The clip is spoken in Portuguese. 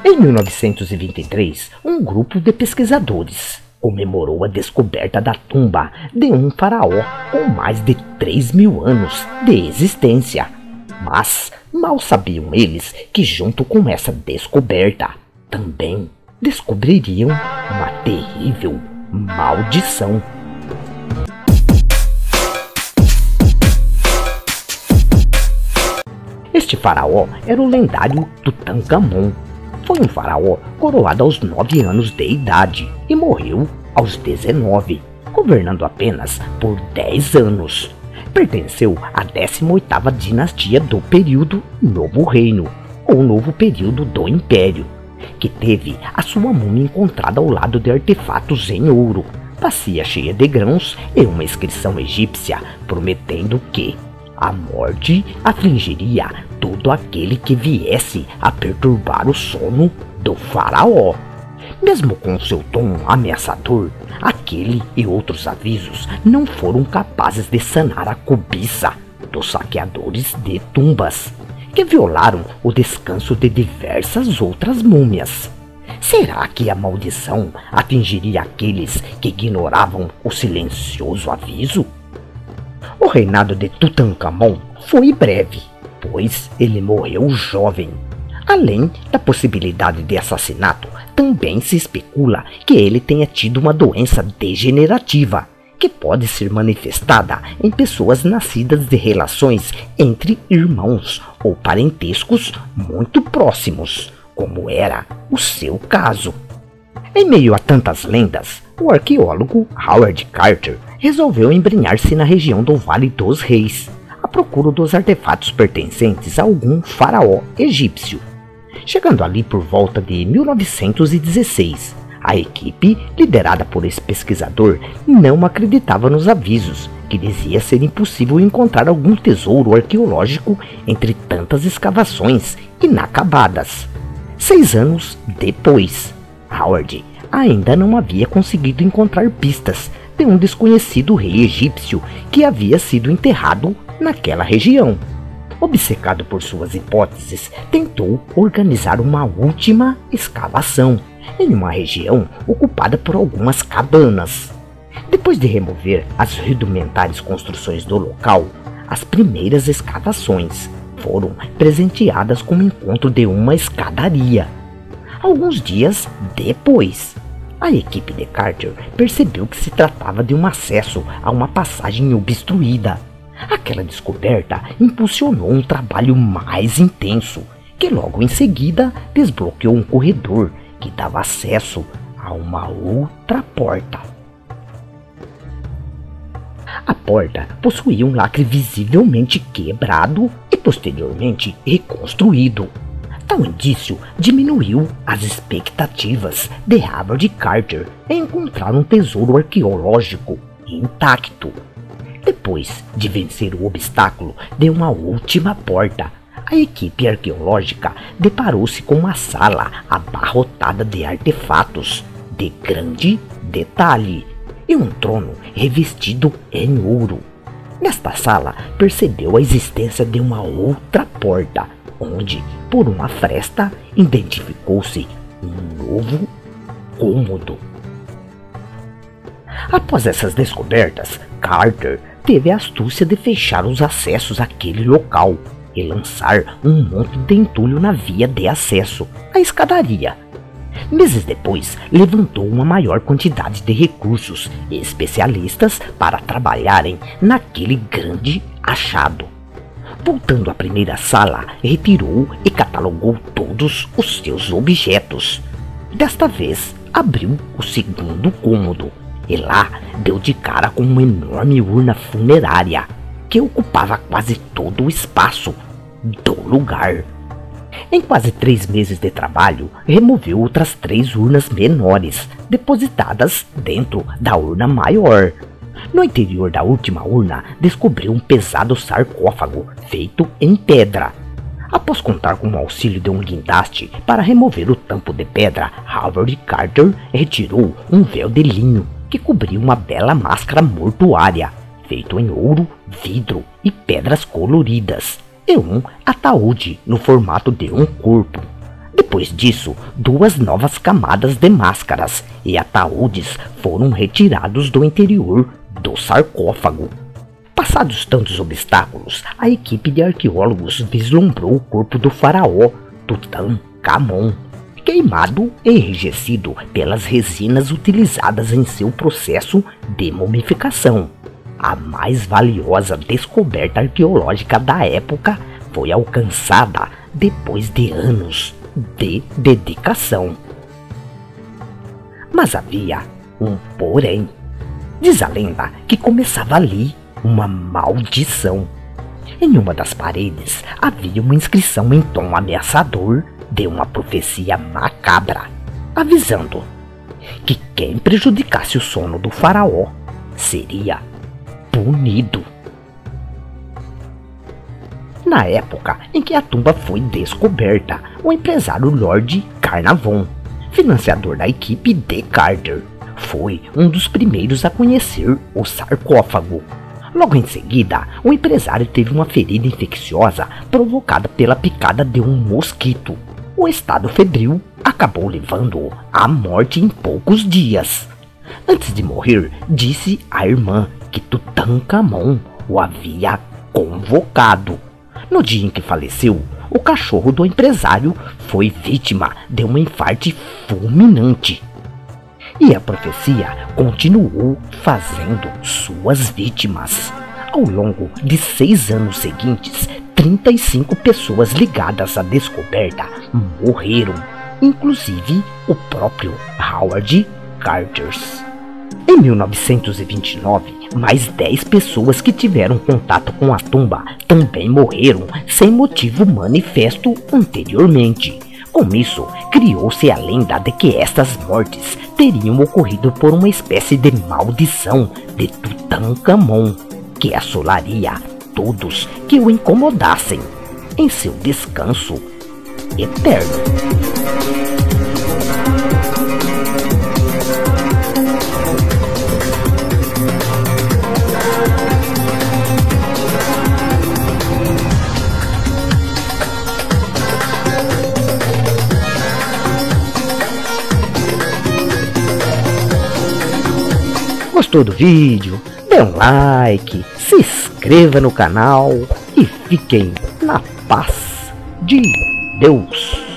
Em 1923, um grupo de pesquisadores comemorou a descoberta da tumba de um faraó com mais de 3.000 anos de existência. Mas mal sabiam eles que junto com essa descoberta, também descobririam uma terrível maldição. Este faraó era o lendário Tutancâmon. Foi um faraó coroado aos 9 anos de idade e morreu aos 19, governando apenas por 10 anos. Pertenceu à 18ª dinastia do período Novo Reino, ou Novo Período do Império, que teve a sua múmia encontrada ao lado de artefatos em ouro, bacia cheia de grãos e uma inscrição egípcia prometendo que a morte afligiria todo aquele que viesse a perturbar o sono do faraó. Mesmo com seu tom ameaçador, aquele e outros avisos não foram capazes de sanar a cobiça dos saqueadores de tumbas, que violaram o descanso de diversas outras múmias. Será que a maldição atingiria aqueles que ignoravam o silencioso aviso? O reinado de Tutancâmon foi breve, pois ele morreu jovem. Além da possibilidade de assassinato, também se especula que ele tenha tido uma doença degenerativa, que pode ser manifestada em pessoas nascidas de relações entre irmãos ou parentescos muito próximos, como era o seu caso. Em meio a tantas lendas, o arqueólogo Howard Carter resolveu embrenhar-se na região do Vale dos Reis, à procura dos artefatos pertencentes a algum faraó egípcio. Chegando ali por volta de 1916, a equipe, liderada por esse pesquisador, não acreditava nos avisos, que dizia ser impossível encontrar algum tesouro arqueológico entre tantas escavações inacabadas. 6 anos depois, Howard ainda não havia conseguido encontrar pistas de um desconhecido rei egípcio que havia sido enterrado naquela região. Obcecado por suas hipóteses, tentou organizar uma última escavação em uma região ocupada por algumas cabanas. Depois de remover as rudimentares construções do local, as primeiras escavações foram presenteadas com o encontro de uma escadaria. Alguns dias depois, a equipe de Carter percebeu que se tratava de um acesso a uma passagem obstruída. Aquela descoberta impulsionou um trabalho mais intenso, que logo em seguida desbloqueou um corredor que dava acesso a uma outra porta. A porta possuía um lacre visivelmente quebrado e posteriormente reconstruído. Tal indício diminuiu as expectativas de Howard Carter em encontrar um tesouro arqueológico intacto. Depois de vencer o obstáculo de uma última porta, a equipe arqueológica deparou-se com uma sala abarrotada de artefatos de grande detalhe e um trono revestido em ouro. Nesta sala, percebeu a existência de uma outra porta, onde, por uma fresta, identificou-se um novo cômodo. Após essas descobertas, Carter teve a astúcia de fechar os acessos àquele local e lançar um monte de entulho na via de acesso à escadaria. Meses depois, levantou uma maior quantidade de recursos e especialistas para trabalharem naquele grande achado. Voltando à primeira sala, retirou e catalogou todos os seus objetos. Desta vez, abriu o segundo cômodo e lá deu de cara com uma enorme urna funerária que ocupava quase todo o espaço do lugar. Em quase 3 meses de trabalho, removeu outras 3 urnas menores, depositadas dentro da urna maior. No interior da última urna, descobriu um pesado sarcófago feito em pedra. Após contar com o auxílio de um guindaste para remover o tampo de pedra, Howard Carter retirou um véu de linho que cobria uma bela máscara mortuária, feito em ouro, vidro e pedras coloridas, e um ataúde no formato de um corpo. Depois Depois disso, 2 novas camadas de máscaras e ataúdes foram retirados do interior do sarcófago. Passados tantos obstáculos, a equipe de arqueólogos vislumbrou o corpo do faraó Tutankhamon, queimado e enrijecido pelas resinas utilizadas em seu processo de mumificação. A mais valiosa descoberta arqueológica da época foi alcançada depois de anos de dedicação. Mas havia um porém. Diz a lenda que começava ali uma maldição. Em uma das paredes havia uma inscrição em tom ameaçador de uma profecia macabra, avisando que quem prejudicasse o sono do faraó seria punido. Na época em que a tumba foi descoberta, o empresário Lord Carnarvon, financiador da equipe de Carter, foi um dos primeiros a conhecer o sarcófago. Logo em seguida, o empresário teve uma ferida infecciosa provocada pela picada de um mosquito. O estado febril acabou levando-o à morte em poucos dias. Antes de morrer, disse à irmã que Tutankhamon o havia convocado. No dia em que faleceu, o cachorro do empresário foi vítima de uma infarte fulminante. E a profecia continuou fazendo suas vítimas. Ao longo de 6 anos seguintes, 35 pessoas ligadas à descoberta morreram, inclusive o próprio Howard Carter. Em 1929, mais 10 pessoas que tiveram contato com a tumba também morreram sem motivo manifesto anteriormente. Com isso, criou-se a lenda de que estas mortes teriam ocorrido por uma espécie de maldição de Tutankhamon, que assolaria todos que o incomodassem em seu descanso eterno. Gostou do vídeo? Dê um like, se inscreva no canal e fiquem na paz de Deus.